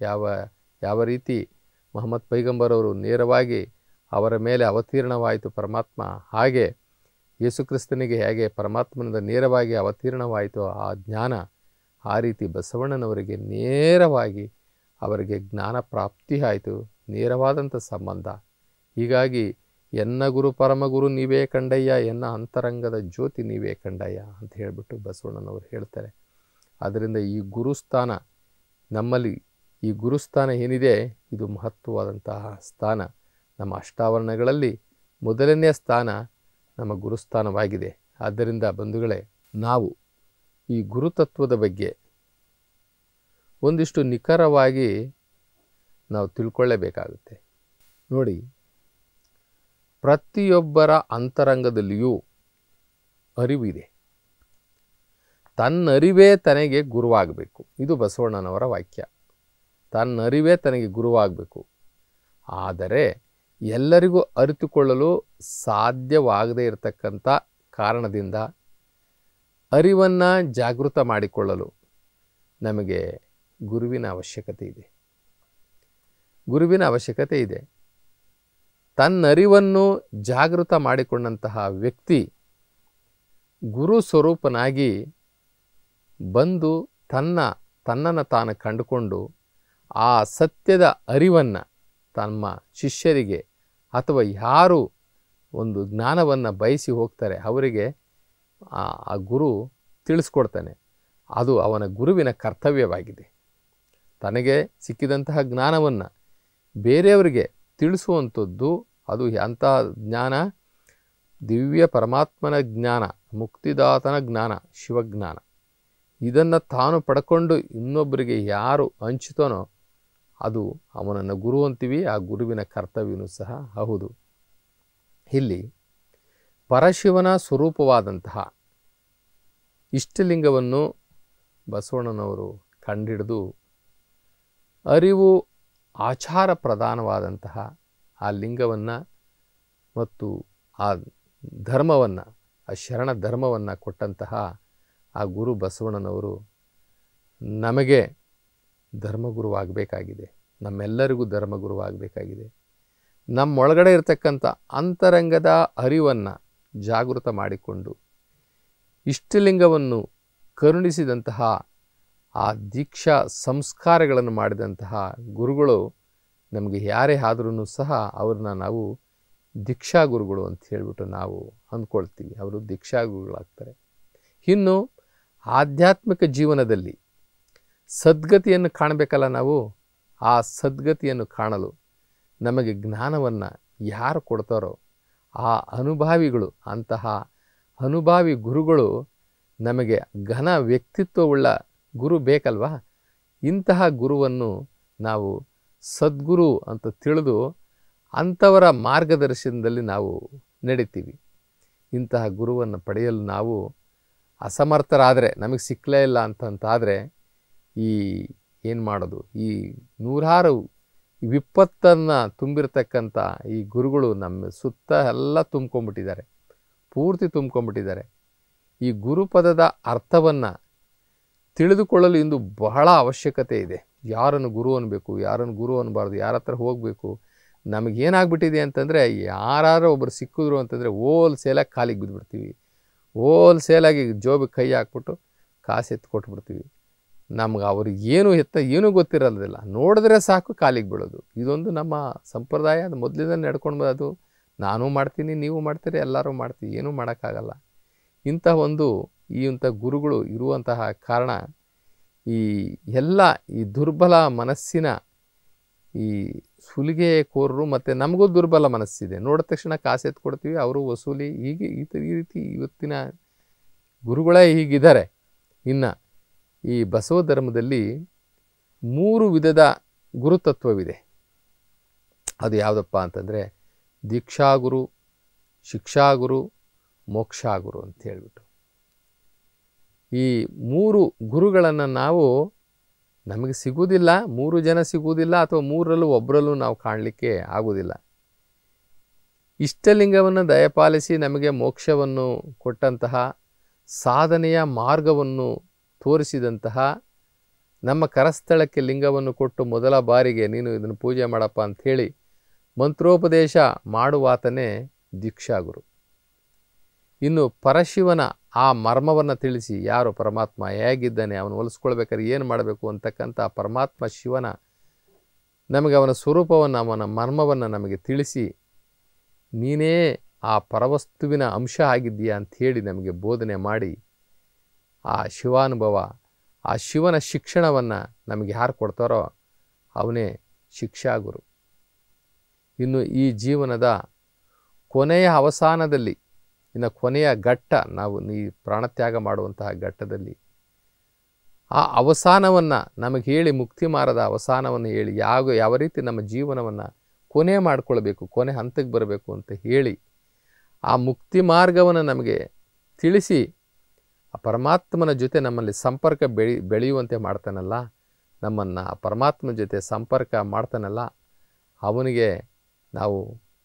ಯಾವ ರೀತಿ ಮೊಹಮ್ಮದ್ ಪೈಗಂಬರವರು ನೇರವಾಗಿ ಅವರ ಮೇಲೆ ಅವತೀರ್ಣವಾಯಿತು ಪರಮಾತ್ಮ, ಹಾಗೆ ಯೇಸುಕ್ರಿಸ್ತನಿಗೆ ಹೇಗೆ ಪರಮಾತ್ಮನಿಂದ ನೇರವಾಗಿ ಅವತೀರ್ಣವಾಯಿತು ಆ ಜ್ಞಾನ, ಆ ರೀತಿ ಬಸವಣ್ಣನವರಿಗೆ ನೇರವಾಗಿ ಅವರಿಗೆ ಜ್ಞಾನ ಪ್ರಾಪ್ತಿ ಆಯಿತು, ನೇರವಾದಂಥ ಸಂಬಂಧ. ಹೀಗಾಗಿ ಎನ್ನ ಗುರು ಪರಮಗುರು ನೀವೇ ಕಂಡಯ್ಯ, ಎನ್ನ ಅಂತರಂಗದ ಜ್ಯೋತಿ ನೀವೇ ಕಂಡಯ್ಯ ಅಂತ ಹೇಳಿಬಿಟ್ಟು ಬಸವಣ್ಣನವರು ಹೇಳ್ತಾರೆ. ಆದ್ದರಿಂದ ಈ ಗುರುಸ್ಥಾನ ನಮ್ಮಲ್ಲಿ, ಈ ಗುರುಸ್ಥಾನ ಏನಿದೆ ಇದು ಮಹತ್ವವಾದಂತಹ ಸ್ಥಾನ. ನಮ್ಮ ಅಷ್ಟಾವರಣಗಳಲ್ಲಿ ಮೊದಲನೆಯ ಸ್ಥಾನ ನಮ್ಮ ಗುರುಸ್ಥಾನವಾಗಿದೆ. ಆದ್ದರಿಂದ ಬಂಧುಗಳೇ, ನಾವು ಈ ಗುರುತತ್ವದ ಬಗ್ಗೆ ಒಂದಿಷ್ಟು ನಿಖರವಾಗಿ ನಾವು ತಿಳ್ಕೊಳ್ಳೇಬೇಕಾಗುತ್ತೆ. ನೋಡಿ, ಪ್ರತಿಯೊಬ್ಬರ ಅಂತರಂಗದಲ್ಲಿಯೂ ಅರಿವಿದೆ. ತನ್ನರಿವೇ ತನಗೆ ಗುರುವಾಗಬೇಕು. ಇದು ಬಸವಣ್ಣನವರ ವಾಕ್ಯ. ತನ್ನರಿವೇ ತನಗೆ ಗುರುವಾಗಬೇಕು. ಆದರೆ ಎಲ್ಲರಿಗೂ ಅರಿತುಕೊಳ್ಳಲು ಸಾಧ್ಯವಾಗದೇ ಇರತಕ್ಕಂಥ ಕಾರಣದಿಂದ ಅರಿವನ್ನು ಜಾಗೃತ ಮಾಡಿಕೊಳ್ಳಲು ನಮಗೆ ಗುರುವಿನ ಅವಶ್ಯಕತೆ ಇದೆ. ಗುರುವಿನ ಅವಶ್ಯಕತೆ ಇದೆ. ತನ್ನರಿವನ್ನು ಜಾಗೃತ ಮಾಡಿಕೊಂಡಂತಹ ವ್ಯಕ್ತಿ ಗುರು ಸ್ವರೂಪನಾಗಿ ಬಂದು ತನ್ನನ್ನು ತಾನು ಕಂಡುಕೊಂಡು ಆ ಸತ್ಯದ ಅರಿವನ್ನು ತಮ್ಮ ಶಿಷ್ಯರಿಗೆ ಅಥವಾ ಯಾರು ಒಂದು ಜ್ಞಾನವನ್ನು ಬಯಸಿ ಹೋಗ್ತಾರೆ ಅವರಿಗೆ ಆ ಗುರು ತಿಳಿಸ್ಕೊಡ್ತಾನೆ. ಅದು ಅವನ ಗುರುವಿನ ಕರ್ತವ್ಯವಾಗಿದೆ. ತನಗೆ ಸಿಕ್ಕಿದಂತಹ ಜ್ಞಾನವನ್ನು ಬೇರೆಯವರಿಗೆ ತಿಳಿಸುವಂಥದ್ದು ಅದು ಅಂಥ ಜ್ಞಾನ ದಿವ್ಯ ಪರಮಾತ್ಮನ ಜ್ಞಾನ, ಮುಕ್ತಿದಾತನ ಜ್ಞಾನ, ಶಿವಜ್ಞಾನ. ಇದನ್ನು ತಾನು ಪಡ್ಕೊಂಡು ಇನ್ನೊಬ್ಬರಿಗೆ ಯಾರು ಹಂಚ್ತಾನೋ ಅದು ಅವನನ್ನು ಗುರು ಅಂತೀವಿ. ಆ ಗುರುವಿನ ಕರ್ತವ್ಯವೂ ಸಹ ಹೌದು. ಇಲ್ಲಿ ಪರಶಿವನ ಸ್ವರೂಪವಾದಂತಹ ಇಷ್ಟಲಿಂಗವನ್ನು ಬಸವಣ್ಣನವರು ಕಂಡಿಡಿದು ಅರಿವು ಆಚಾರ ಪ್ರಧಾನವಾದಂತಹ ಆ ಲಿಂಗವನ್ನು ಮತ್ತು ಆ ಧರ್ಮವನ್ನು, ಆ ಶರಣ ಧರ್ಮವನ್ನು ಕೊಟ್ಟಂತಹ ಆ ಗುರು ಬಸವಣ್ಣನವರು ನಮಗೆ ಧರ್ಮಗುರುವಾಗಬೇಕಾಗಿದೆ. ನಮ್ಮೆಲ್ಲರಿಗೂ ಧರ್ಮಗುರುವಾಗಬೇಕಾಗಿದೆ. ನಮ್ಮೊಳಗಡೆ ಇರತಕ್ಕಂಥ ಅಂತರಂಗದ ಅರಿವನ್ನು ಜಾಗೃತ ಮಾಡಿಕೊಂಡು ಇಷ್ಟಲಿಂಗವನ್ನು ಕರುಣಿಸಿದಂತಹ ಆ ದೀಕ್ಷಾ ಸಂಸ್ಕಾರಗಳನ್ನು ಮಾಡಿದಂತಹ ಗುರುಗಳು ನಮಗೆ ಯಾರೇ ಆದ್ರೂ ಸಹ ಅವ್ರನ್ನ ನಾವು ದೀಕ್ಷಾ ಗುರುಗಳು ಅಂತ ಹೇಳಿಬಿಟ್ಟು ನಾವು ಅಂದ್ಕೊಳ್ತೀವಿ. ಅವರು ದೀಕ್ಷಾ ಗುರುಗಳಾಗ್ತಾರೆ. ಇನ್ನು ಆಧ್ಯಾತ್ಮಿಕ ಜೀವನದಲ್ಲಿ ಸದ್ಗತಿಯನ್ನು ಕಾಣಬೇಕಲ್ಲ ನಾವು. ಆ ಸದ್ಗತಿಯನ್ನು ಕಾಣಲು ನಮಗೆ ಜ್ಞಾನವನ್ನು ಯಾರು ಕೊಡ್ತಾರೋ ಆ ಅನುಭಾವಿಗಳು, ಅಂತಹ ಅನುಭಾವಿ ಗುರುಗಳು ನಮಗೆ ಘನ ವ್ಯಕ್ತಿತ್ವವುಳ್ಳ ಗುರು ಬೇಕಲ್ವಾ. ಇಂತಹ ಗುರುವನ್ನು ನಾವು ಸದ್ಗುರು ಅಂತ ತಿಳಿದು ಅಂಥವರ ಮಾರ್ಗದರ್ಶನದಲ್ಲಿ ನಾವು ನಡೀತೀವಿ. ಇಂತಹ ಗುರುವನ್ನು ಪಡೆಯಲು ನಾವು ಅಸಮರ್ಥರಾದರೆ, ನಮಗೆ ಸಿಕ್ಕಲೇ ಇಲ್ಲ ಅಂತಂತಾದರೆ ಈ ಏನು ಮಾಡೋದು? ಈ ನೂರಾರು ವಿಪತ್ತನ್ನು ತುಂಬಿರ್ತಕ್ಕಂಥ ಈ ಗುರುಗಳು ನಮ್ಮ ಸುತ್ತ ಎಲ್ಲ ತುಂಬ್ಕೊಂಡ್ಬಿಟ್ಟಿದ್ದಾರೆ, ಪೂರ್ತಿ ತುಂಬ್ಕೊಂಡ್ಬಿಟ್ಟಿದ್ದಾರೆ. ಈ ಗುರುಪದದ ಅರ್ಥವನ್ನು ತಿಳಿದುಕೊಳ್ಳಲು ಇಂದು ಬಹಳ ಅವಶ್ಯಕತೆ ಇದೆ. ಯಾರನ್ನು ಗುರು ಅನ್ನಬೇಕು, ಯಾರನ್ನು ಗುರು ಅನ್ನಬಾರ್ದು, ಯಾರ ಹತ್ರ ಹೋಗಬೇಕು. ನಮಗೇನಾಗ್ಬಿಟ್ಟಿದೆ ಅಂತಂದರೆ, ಯಾರು ಒಬ್ಬರು ಸಿಕ್ಕಿದ್ರು ಅಂತಂದರೆ ಹೋಲ್ಸೇಲಾಗಿ ಕಾಲಿಗೆ ಬಿದ್ದುಬಿಡ್ತೀವಿ. ಹೋಲ್ಸೇಲಾಗಿ ಜೋಬಿಗೆ ಕೈ ಹಾಕ್ಬಿಟ್ಟು ಕಾಸು ಎತ್ತು ಕೊಟ್ಬಿಡ್ತೀವಿ. ನಮ್ಗೆ ಅವ್ರಿಗೆ ಏನೂ ಗೊತ್ತಿರಲ್ಲದಿಲ್ಲ, ನೋಡಿದ್ರೆ ಸಾಕು ಕಾಲಿಗೆ ಬೀಳೋದು. ಇದೊಂದು ನಮ್ಮ ಸಂಪ್ರದಾಯ. ಅದು ಮೊದಲಿಂದ ನಡ್ಕೊಂಡು ಬರೋದು. ನಾನು ಮಾಡ್ತೀನಿ, ನೀವು ಮಾಡ್ತೀರಿ, ಎಲ್ಲರೂ ಮಾಡ್ತೀವಿ. ಏನೂ ಮಾಡೋಕ್ಕಾಗಲ್ಲ. ಇಂಥ ಗುರುಗಳು ಇರುವಂತಹ ಕಾರಣ ಈ ಎಲ್ಲ ಈ ದುರ್ಬಲ ಮನಸ್ಸಿನ ಈ ಸುಲಿಗೆ ಕೋರರು, ಮತ್ತು ನಮಗೂ ದುರ್ಬಲ ಮನಸ್ಸಿದೆ. ನೋಡಿದ ತಕ್ಷಣ ಕಾಸು ಎತ್ತು ಕೊಡ್ತೀವಿ, ಅವರು ವಸೂಲಿ. ಹೀಗೆ ಈ ರೀತಿ ಇವತ್ತಿನ ಗುರುಗಳೇ ಹೀಗಿದ್ದಾರೆ. ಇನ್ನು ಈ ಬಸವ ಧರ್ಮದಲ್ಲಿ 3 ವಿಧದ ಗುರುತತ್ವವಿದೆ. ಅದು ಯಾವುದಪ್ಪ ಅಂತಂದರೆ ದೀಕ್ಷಾಗುರು, ಶಿಕ್ಷಾಗುರು, ಮೋಕ್ಷಾಗುರು ಅಂತ ಹೇಳ್ಬಿಟ್ಟು ಈ 3 ಗುರುಗಳನ್ನು ನಾವು ನಮಗೆ ಸಿಗುವುದಿಲ್ಲ. 3 ಜನ ಸಿಗುವುದಿಲ್ಲ, ಅಥವಾ 3ರಲ್ಲೂ ಒಬ್ಬರಲ್ಲೂ ನಾವು ಕಾಣಲಿಕ್ಕೆ ಆಗುವುದಿಲ್ಲ. ಇಷ್ಟಲಿಂಗವನ್ನು ದಯಪಾಲಿಸಿ ನಮಗೆ ಮೋಕ್ಷವನ್ನು ಕೊಟ್ಟಂತಹ, ಸಾಧನೆಯ ಮಾರ್ಗವನ್ನು ತೋರಿಸಿದಂತಹ, ನಮ್ಮ ಕರಸ್ಥಳಕ್ಕೆ ಲಿಂಗವನ್ನು ಕೊಟ್ಟು ಮೊದಲ ಬಾರಿಗೆ ನೀನು ಇದನ್ನು ಪೂಜೆ ಮಾಡಪ್ಪ ಅಂಥೇಳಿ ಮಂತ್ರೋಪದೇಶ ಮಾಡುವಾತನೇ ದೀಕ್ಷಾಗುರು. ಇನ್ನು ಪರಶಿವನ ಆ ಮರ್ಮವನ್ನು ತಿಳಿಸಿ, ಯಾರು ಪರಮಾತ್ಮ ಹೇಗಿದ್ದಾನೆ, ಅವನು ಹೊಲಿಸ್ಕೊಳ್ಬೇಕಾದ್ರೆ ಏನು ಮಾಡಬೇಕು ಅಂತಕ್ಕಂಥ ಪರಮಾತ್ಮ ಶಿವನ ನಮಗೆ ಅವನ ಸ್ವರೂಪವನ್ನು, ಅವನ ಮರ್ಮವನ್ನು ನಮಗೆ ತಿಳಿಸಿ, ನೀನೇ ಆ ಪರವಸ್ತುವಿನ ಅಂಶ ಆಗಿದ್ದೀಯಾ ಅಂಥೇಳಿ ನಮಗೆ ಬೋಧನೆ ಮಾಡಿ, ಆ ಶಿವಾನುಭವ, ಆ ಶಿವನ ಶಿಕ್ಷಣವನ್ನು ನಮಗೆ ಯಾರು ಕೊಡ್ತಾರೋ ಅವನೇ ಶಿಕ್ಷಾಗುರು. ಇನ್ನು ಈ ಜೀವನದ ಕೊನೆಯ ಅವಸಾನದಲ್ಲಿ, ಇನ್ನು ಕೊನೆಯ ಘಟ್ಟ, ನಾವು ಈ ಪ್ರಾಣತ್ಯಾಗ ಮಾಡುವಂತಹ ಘಟ್ಟದಲ್ಲಿ ಆ ಅವಸಾನವನ್ನು ನಮಗೆ ಹೇಳಿ, ಮುಕ್ತಿ ಮಾರ್ಗದ ಅವಸಾನವನ್ನು ಹೇಳಿ, ಯಾವ ರೀತಿ ನಮ್ಮ ಜೀವನವನ್ನು ಕೊನೆ ಮಾಡಿಕೊಳ್ಬೇಕು, ಕೊನೆ ಹಂತಕ್ಕೆ ಬರಬೇಕು ಅಂತ ಹೇಳಿ ಆ ಮುಕ್ತಿ ಮಾರ್ಗವನ್ನು ನಮಗೆ ತಿಳಿಸಿ, ಆ ಪರಮಾತ್ಮನ ಜೊತೆ ನಮ್ಮಲ್ಲಿ ಸಂಪರ್ಕ ಬೆಳೆಯುವಂತೆ ಮಾಡ್ತಾನಲ್ಲ, ನಮ್ಮನ್ನು ಆ ಪರಮಾತ್ಮನ ಜೊತೆ ಸಂಪರ್ಕ ಮಾಡ್ತಾನಲ್ಲ, ಅವನಿಗೆ ನಾವು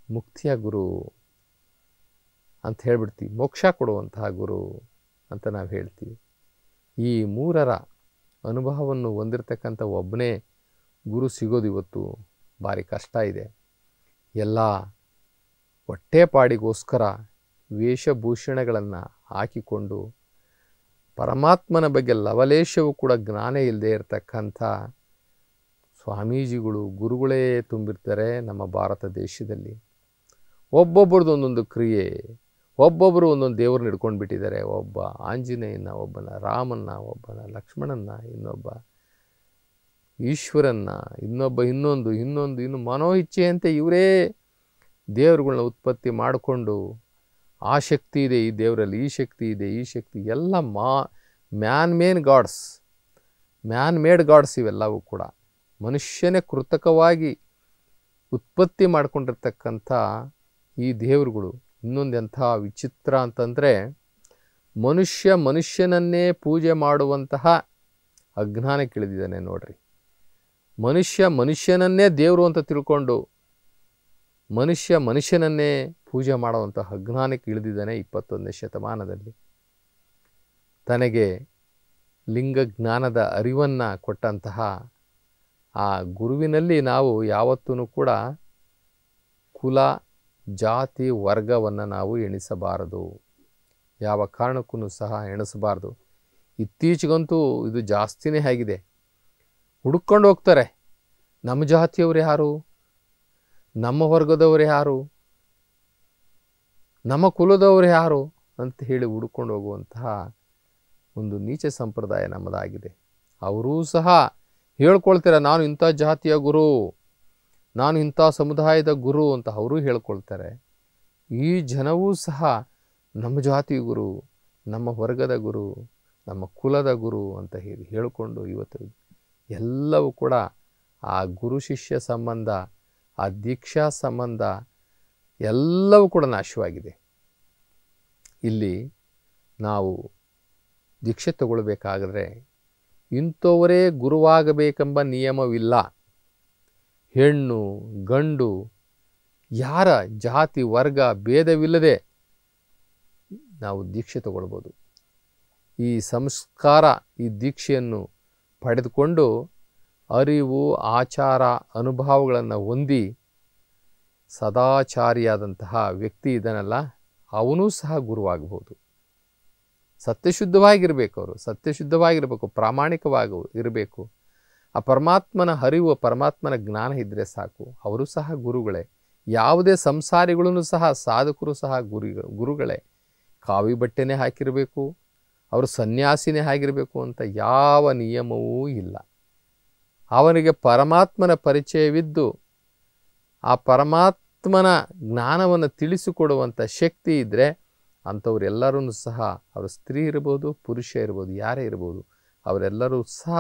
ಮುಕ್ತಿಯ ಗುರು ಅಂತ ಹೇಳ್ಬಿಡ್ತೀವಿ, ಮೋಕ್ಷ ಕೊಡುವಂತಹ ಗುರು ಅಂತ ನಾವು ಹೇಳ್ತೀವಿ. ಈ ಮೂರರ ಅನುಭವವನ್ನು ಹೊಂದಿರತಕ್ಕಂಥ ಒಬ್ಬನೇ ಗುರು ಸಿಗೋದು ಇವತ್ತು ಭಾರಿ ಕಷ್ಟ ಇದೆ. ಎಲ್ಲ ಹೊಟ್ಟೆಪಾಡಿಗೋಸ್ಕರ ವೇಷಭೂಷಣಗಳನ್ನು ಹಾಕಿಕೊಂಡು ಪರಮಾತ್ಮನ ಬಗ್ಗೆ ಲವಲೇಶವೂ ಕೂಡ ಜ್ಞಾನ ಇಲ್ಲದೆ ಇರತಕ್ಕಂಥ ಸ್ವಾಮೀಜಿಗಳು, ಗುರುಗಳೇ ತುಂಬಿರ್ತಾರೆ ನಮ್ಮ ಭಾರತ ದೇಶದಲ್ಲಿ. ಒಬ್ಬೊಬ್ಬರದ್ದು ಒಂದೊಂದು ಕ್ರಿಯೆ, ಒಬ್ಬೊಬ್ಬರು ಒಂದೊಂದು ದೇವ್ರನ್ನ ಹಿಡ್ಕೊಂಡು ಬಿಟ್ಟಿದ್ದಾರೆ. ಒಬ್ಬ ಆಂಜನೇಯನ, ಒಬ್ಬನ ರಾಮನ್ನ, ಒಬ್ಬನ ಲಕ್ಷ್ಮಣನ್ನ, ಇನ್ನೊಬ್ಬ ಈಶ್ವರನ್ನ, ಇನ್ನೊಬ್ಬ ಇನ್ನೊಂದು ಮನೋಇಚ್ಛೆಯಂತೆ ಇವರೇ ದೇವರುಗಳನ್ನ ಉತ್ಪತ್ತಿ ಮಾಡಿಕೊಂಡು ಆ ಶಕ್ತಿ ಇದೆ ಈ ದೇವರಲ್ಲಿ, ಈ ಶಕ್ತಿ ಇದೆ, ಈ ಶಕ್ತಿ ಎಲ್ಲ ಮ್ಯಾನ್ ಮೇಡ್ ಗಾಡ್ಸ್ ಇವೆಲ್ಲವೂ ಕೂಡ ಮನುಷ್ಯನೇ ಕೃತಕವಾಗಿ ಉತ್ಪತ್ತಿ ಮಾಡಿಕೊಂಡಿರ್ತಕ್ಕಂಥ ಈ ದೇವರುಗಳು. ಇನ್ನೊಂದೆಂಥ ವಿಚಿತ್ರ ಅಂತಂದರೆ, ಮನುಷ್ಯನನ್ನೇ ಪೂಜೆ ಮಾಡುವಂತಹ ಅಜ್ಞಾನಕ್ಕೆ ಇಳಿದಿದ್ದಾನೆ ನೋಡ್ರಿ. ಮನುಷ್ಯನನ್ನೇ ದೇವರು ಅಂತ ತಿಳ್ಕೊಂಡು ಮನುಷ್ಯನನ್ನೇ ಪೂಜೆ ಮಾಡುವಂಥ ಅಜ್ಞಾನಕ್ಕೆ ಇಳಿದಿದ್ದಾನೆ 21ನೇ ಶತಮಾನದಲ್ಲಿ. ತನಗೆ ಲಿಂಗ ಜ್ಞಾನದ ಅರಿವನ್ನು ಕೊಟ್ಟಂತಹ ಆ ಗುರುವಿನಲ್ಲಿ ನಾವು ಯಾವತ್ತೂ ಕೂಡ ಕುಲ, ಜಾತಿ, ವರ್ಗವನ್ನು ನಾವು ಎಣಿಸಬಾರದು, ಯಾವ ಕಾರಣಕ್ಕೂ ಸಹ ಎಣಿಸಬಾರ್ದು. ಇತ್ತೀಚೆಗಂತೂ ಇದು ಜಾಸ್ತಿನೇ ಆಗಿದೆ. ಹುಡುಕೊಂಡು ಹೋಗ್ತಾರೆ, ನಮ್ಮ ಜಾತಿಯವರು ಯಾರು, ನಮ್ಮ ವರ್ಗದವರು ಯಾರು, ನಮ್ಮ ಕುಲದವರು ಯಾರು ಅಂತ ಹೇಳಿ ಹುಡುಕೊಂಡು ಹೋಗುವಂತಹ ಒಂದು ನೀಚ ಸಂಪ್ರದಾಯ ನಮ್ಮದಾಗಿದೆ. ಅವರೂ ಸಹ ಹೇಳ್ಕೊಳ್ತಾರೆ, ನಾನು ಇಂಥ ಜಾತಿಯ ಗುರು, ನಾನು ಇಂಥ ಸಮುದಾಯದ ಗುರು ಅಂತ ಅವರೂ ಹೇಳ್ಕೊಳ್ತಾರೆ. ಈ ಜನವೂ ಸಹ ನಮ್ಮ ಜಾತಿ ಗುರು, ನಮ್ಮ ವರ್ಗದ ಗುರು, ನಮ್ಮ ಕುಲದ ಗುರು ಅಂತ ಹೇಳಿಕೊಂಡು ಇವತ್ತು ಎಲ್ಲವೂ ಕೂಡ ಆ ಗುರು ಶಿಷ್ಯ ಸಂಬಂಧ, ಆ ದೀಕ್ಷಾ ಸಂಬಂಧ ಎಲ್ಲವೂ ಕೂಡ ನಾಶವಾಗಿದೆ. ಇಲ್ಲಿ ನಾವು ದೀಕ್ಷೆ ತಗೊಳ್ಬೇಕಾದ್ರೆ ಇಂಥವರೇ ಗುರುವಾಗಬೇಕೆಂಬ ನಿಯಮವಿಲ್ಲ. ಹೆಣ್ಣು ಗಂಡು ಯಾರ ಜಾತಿ ವರ್ಗ ಭೇದವಿಲ್ಲದೆ ನಾವು ದೀಕ್ಷೆ ತಗೊಳ್ಬೋದು. ಈ ಸಂಸ್ಕಾರ, ಈ ದೀಕ್ಷೆಯನ್ನು ಪಡೆದುಕೊಂಡು ಅರಿವು, ಆಚಾರ, ಅನುಭವಗಳನ್ನು ಹೊಂದಿ ಸದಾಚಾರಿಯಾದಂತಹ ವ್ಯಕ್ತಿ ಇದನ್ನಲ್ಲ, ಅವನೂ ಸಹ ಗುರುವಾಗಬಹುದು. ಸತ್ಯಶುದ್ಧವಾಗಿರಬೇಕು, ಅವರು ಸತ್ಯಶುದ್ಧವಾಗಿರಬೇಕು, ಪ್ರಾಮಾಣಿಕವಾಗಿ ಇರಬೇಕು. ಆ ಪರಮಾತ್ಮನ ಅರಿವು, ಪರಮಾತ್ಮನ ಜ್ಞಾನ ಇದ್ದರೆ ಸಾಕು, ಅವರು ಸಹ ಗುರುಗಳೇ. ಯಾವುದೇ ಸಂಸಾರಿಗಳೂ ಸಹ ಸಾಧಕರು ಸಹ ಗುರುಗಳೇ. ಕಾವಿ ಬಟ್ಟೆನೇ ಹಾಕಿರಬೇಕು, ಅವರು ಸನ್ಯಾಸಿನೇ ಆಗಿರಬೇಕು ಅಂತ ಯಾವ ನಿಯಮವೂ ಇಲ್ಲ. ಅವನಿಗೆ ಪರಮಾತ್ಮನ ಪರಿಚಯವಿದ್ದು ಆ ಪರಮಾತ್ಮನ ಜ್ಞಾನವನ್ನು ತಿಳಿಸಿಕೊಡುವಂಥ ಶಕ್ತಿ ಇದ್ದರೆ ಅಂಥವರೆಲ್ಲರೂ ಸಹ, ಅವರು ಸ್ತ್ರೀ ಇರ್ಬೋದು, ಪುರುಷ ಇರ್ಬೋದು, ಯಾರೇ ಇರ್ಬೋದು, ಅವರೆಲ್ಲರೂ ಸಹ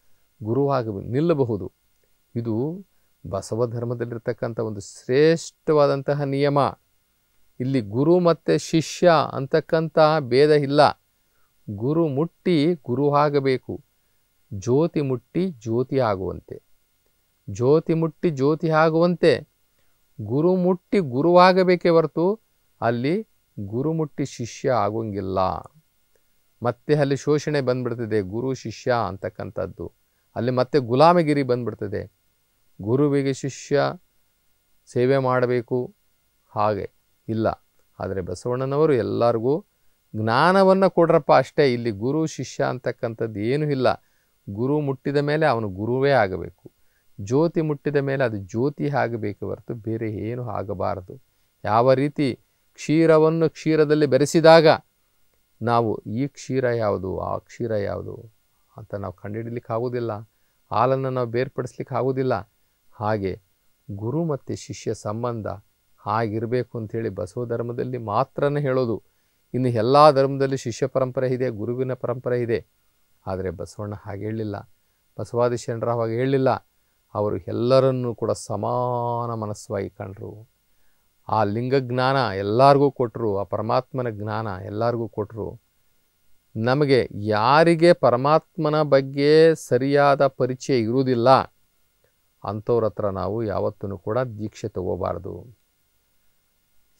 ನಿಲ್ಲಬಹುದು. ಇದು ಬಸವ ಧರ್ಮದಲ್ಲಿರ್ತಕ್ಕಂಥ ಒಂದು ಶ್ರೇಷ್ಠವಾದಂತಹ ನಿಯಮ. ಇಲ್ಲಿ ಗುರು ಮತ್ತು ಶಿಷ್ಯ ಅಂತಕ್ಕಂಥ ಭೇದ ಇಲ್ಲ. ಗುರು ಮುಟ್ಟಿ ಗುರು ಆಗಬೇಕು, ಜ್ಯೋತಿ ಮುಟ್ಟಿ ಜ್ಯೋತಿ ಆಗುವಂತೆ, ಜ್ಯೋತಿ ಮುಟ್ಟಿ ಜ್ಯೋತಿ ಆಗುವಂತೆ ಗುರು ಮುಟ್ಟಿ ಗುರುವಾಗಬೇಕೇ ಹೊರತು ಅಲ್ಲಿ ಗುರು ಮುಟ್ಟಿ ಶಿಷ್ಯ ಆಗೋಂಗಿಲ್ಲ. ಮತ್ತೆ ಅಲ್ಲಿ ಶೋಷಣೆ ಬಂದ್ಬಿಡ್ತದೆ, ಗುರು ಶಿಷ್ಯ ಅಂತಕ್ಕಂಥದ್ದು. ಅಲ್ಲಿ ಮತ್ತೆ ಗುಲಾಮಗಿರಿ ಬಂದ್ಬಿಡ್ತದೆ. ಗುರುವಿಗೆ ಶಿಷ್ಯ ಸೇವೆ ಮಾಡಬೇಕು ಹಾಗೆ ಇಲ್ಲ. ಆದರೆ ಬಸವಣ್ಣನವರು ಎಲ್ಲರಿಗೂ ಜ್ಞಾನವನ್ನು ಕೊಡ್ರಪ್ಪ ಅಷ್ಟೇ. ಇಲ್ಲಿ ಗುರು ಶಿಷ್ಯ ಅಂತಕ್ಕಂಥದ್ದು ಏನೂ ಇಲ್ಲ. ಗುರು ಮುಟ್ಟಿದ ಮೇಲೆ ಅವನು ಗುರುವೇ ಆಗಬೇಕು, ಜ್ಯೋತಿ ಮುಟ್ಟಿದ ಮೇಲೆ ಅದು ಜ್ಯೋತಿ ಆಗಬೇಕು ಹೊರತು ಬೇರೆ ಏನು ಆಗಬಾರದು. ಯಾವ ರೀತಿ ಕ್ಷೀರವನ್ನು ಕ್ಷೀರದಲ್ಲಿ ಬೆರೆಸಿದಾಗ ನಾವು ಈ ಕ್ಷೀರ ಯಾವುದು, ಆ ಕ್ಷೀರ ಯಾವುದು ಅಂತ ನಾವು ಕಂಡುಹಿಡಲಿಕ್ಕೆ ಆಗೋದಿಲ್ಲ, ಹಾಲನ್ನು ನಾವು ಬೇರ್ಪಡಿಸ್ಲಿಕ್ಕೆ ಆಗೋದಿಲ್ಲ. ಹಾಗೆ ಗುರು ಮತ್ತು ಶಿಷ್ಯ ಸಂಬಂಧ ಹಾಗಿರಬೇಕು ಅಂಥೇಳಿ ಬಸವ ಧರ್ಮದಲ್ಲಿ ಮಾತ್ರನೇ ಹೇಳೋದು. ಇನ್ನು ಎಲ್ಲ ಧರ್ಮದಲ್ಲಿ ಶಿಷ್ಯ ಪರಂಪರೆ ಇದೆ, ಗುರುವಿನ ಪರಂಪರೆ ಇದೆ. ಆದರೆ ಬಸವಣ್ಣ ಹಾಗೆ ಹೇಳಲಿಲ್ಲ, ಬಸವಾದಿ ಶರಣರ ಹಾಗೆ ಹೇಳಲಿಲ್ಲ. ಅವರು ಎಲ್ಲರನ್ನೂ ಕೂಡ ಸಮಾನ ಮನಸ್ಸಾಗಿ ಕಂಡರು. ಆ ಲಿಂಗಜ್ಞಾನ ಎಲ್ಲರಿಗೂ ಕೊಟ್ಟರು, ಆ ಪರಮಾತ್ಮನ ಜ್ಞಾನ ಎಲ್ಲರಿಗೂ ಕೊಟ್ಟರು. ನಮಗೆ ಯಾರಿಗೆ ಪರಮಾತ್ಮನ ಬಗ್ಗೆ ಸರಿಯಾದ ಪರಿಚಯ ಇರುವುದಿಲ್ಲ ಅಂಥವ್ರ ಹತ್ರ ನಾವು ಯಾವತ್ತೂ ಕೂಡ ದೀಕ್ಷೆ ತಗೋಬಾರ್ದು.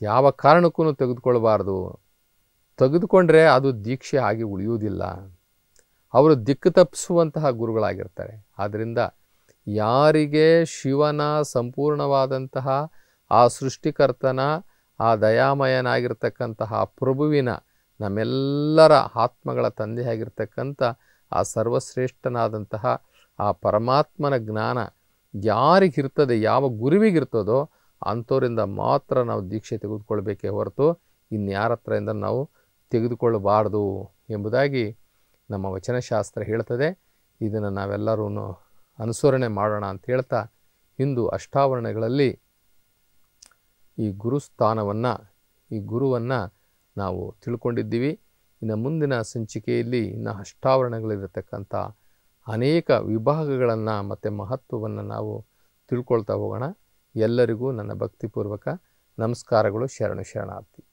ಯಾವ ಕಾರಣಕ್ಕೂ ತೆಗೆದುಕೊಳ್ಬಾರ್ದು. ತೆಗೆದುಕೊಂಡ್ರೆ ಅದು ದೀಕ್ಷೆ ಆಗಿ ಉಳಿಯುವುದಿಲ್ಲ. ಅವರು ದಿಕ್ಕು ತಪ್ಪಿಸುವಂತಹ ಗುರುಗಳಾಗಿರ್ತಾರೆ. ಆದ್ದರಿಂದ ಯಾರಿಗೆ ಶಿವನ ಸಂಪೂರ್ಣವಾದಂತಹ ಆ ಸೃಷ್ಟಿಕರ್ತನ ಆ ದಯಾಮಯನಾಗಿರ್ತಕ್ಕಂತಹ ಪ್ರಭುವಿನ ನಮ್ಮೆಲ್ಲರ ಆತ್ಮಗಳ ತಂದೆಯಾಗಿರ್ತಕ್ಕಂಥ ಆ ಸರ್ವಶ್ರೇಷ್ಠನಾದಂತಹ ಆ ಪರಮಾತ್ಮನ ಜ್ಞಾನ ಯಾರಿಗಿರ್ತದೆ, ಯಾವ ಗುರುವಿಗಿರ್ತದೋ ಅಂಥವರಿಂದ ಮಾತ್ರ ನಾವು ದೀಕ್ಷೆ ತೆಗೆದುಕೊಳ್ಬೇಕೇ ಹೊರತು ಇನ್ಯಾರ ಹತ್ರದಿಂದ ನಾವು ತೆಗೆದುಕೊಳ್ಳಬಾರ್ದು ಎಂಬುದಾಗಿ ನಮ್ಮ ವಚನಶಾಸ್ತ್ರ ಹೇಳ್ತದೆ. ಇದನ್ನು ನಾವೆಲ್ಲರೂ ಅನುಸರಣೆ ಮಾಡೋಣ ಅಂತ ಹೇಳ್ತಾ, ಇಂದು ಅಷ್ಟಾವರಣಗಳಲ್ಲಿ ಈ ಗುರುಸ್ಥಾನವನ್ನು, ಈ ಗುರುವನ್ನು ನಾವು ತಿಳ್ಕೊಂಡಿದ್ದೀವಿ. ಇನ್ನು ಮುಂದಿನ ಸಂಚಿಕೆಯಲ್ಲಿ ಇನ್ನು ಅಷ್ಟಾವರಣಗಳಿರತಕ್ಕಂಥ ಅನೇಕ ವಿಭಾಗಗಳನ್ನು ಮತ್ತು ಮಹತ್ವವನ್ನು ನಾವು ತಿಳ್ಕೊಳ್ತಾ ಹೋಗೋಣ. ಎಲ್ಲರಿಗೂ ನನ್ನ ಭಕ್ತಿಪೂರ್ವಕ ನಮಸ್ಕಾರಗಳು. ಶರಣು ಶರಣಾರ್ಥಿ.